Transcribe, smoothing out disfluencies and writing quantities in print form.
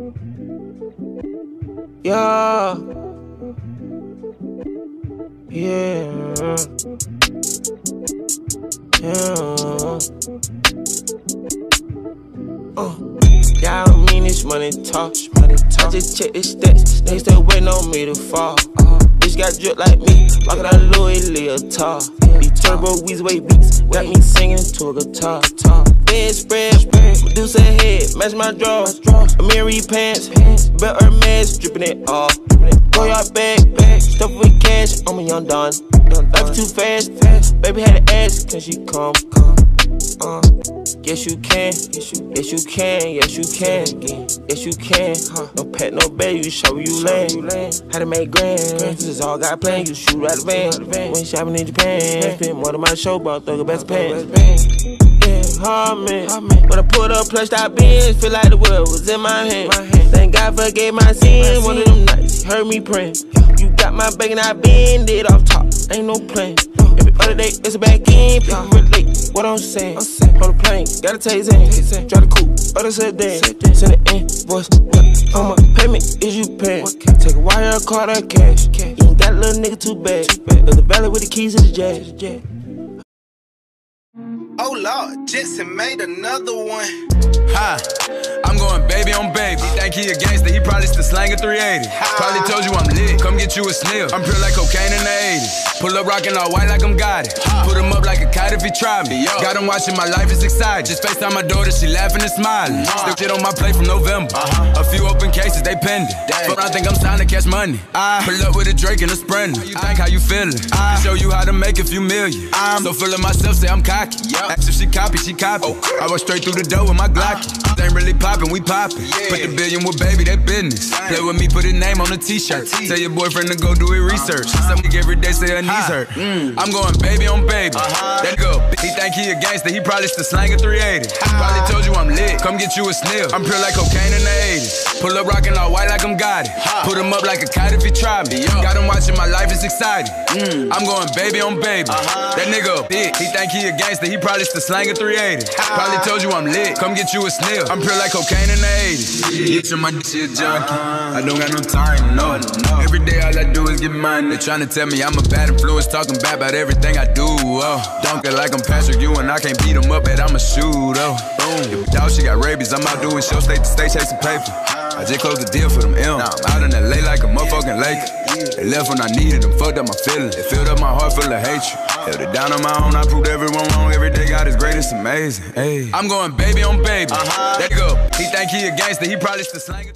Yeah. Yeah. Yeah. Y'all don't mean this money talk. I just check the stats, they still waiting on me to fall. Bitch got drip like me, like that Louis Leotard. These turbo Weezway beats got me singing to a guitar. Bed spread, Medusa head, match my drawers. Amiri pants, but Hermes dripping it off. Go yard bag, stuff with cash, I'm a young Don. Life too fast, baby had to ask, can she come? Yes you can, yes you can, yes you can, yes you can. No pet, no bed, you show you land. How to make grand, this is all got planned. You shoot out the van, when shopping in Japan. Spend more than my show, but throw the best pants. Yeah, hard man. When I pulled up, plush out bins, feel like the world was in my hand. Thank God forgave my sins. One of them nights, heard me praying. You got my bag and I bend it off top. Ain't no plan. Every other day, it's a back end. People relate what I'm saying. On the plane, gotta taste in. Try the coupe, other sedan. Send an invoice. On my payment, is you paying? Take a wire, card, or cash. You ain't got a little nigga too bad. There's the valley with the keys to the jazz. Oh Lord, Jetson made another one. Hi, I'm going baby on baby. He think he a gangster, he probably still slanging 380. Probably told you I'm lit, come get you a sniff. I'm pure like cocaine in the 80s. Pull up rockin' all white like I'm got it. Put him up like a kite if he try me. Got him watching my life is exciting. Just FaceTime my daughter, she laughing and smiling. Still shit on my plate from November. A few open cases, they pending. But I think I'm trying to catch money. Pull up with a Drake and a Sprinter. You think how you feeling? Show you how to make a few million. So feeling myself, say I'm cocky. Ask if she copy, she copy. I walk straight through the door with my Glocky. Ain't really poppin', we poppin'. Put the billion with baby, that business. Play with me, put his name on a t-shirt. Tell your boyfriend to go do his research. Some nigga every day say her knees hurt. I'm going baby on baby. That go. He think he a gangster, he probably still slanging 380. Probably told you I'm lit, come get you a sniff. I'm pure like cocaine in the 80s. Pull up rockin' all white like I'm got it. Put him up like a kite if he try me. Got him watching my life is exciting. I'm going baby on baby. That nigga big, he think he a gangster, he probably still slanging 380. Probably told you I'm lit, come get you a sniff. I'm pure like cocaine in the 80s. Get to my shit junkie, I don't got no time, no. Every day all I do is get money. They tryna tell me I'm a bad influence, talking bad about everything I do. Don't get like I'm Patrick Ewing, I can't beat him up, but I'ma shoot. If a dog she got rabies, I'm out doing show state to state chasing paper. I just closed the deal for them M. Out in LA like a motherfucking lake. They left when I needed them, fucked up my feelings. They filled up my heart full of hatred. Held it down on my own, I proved everyone wrong. Every day God is great, it's amazing. Hey. I'm going baby on baby. That go. He think he a gangster, he probably still slanging.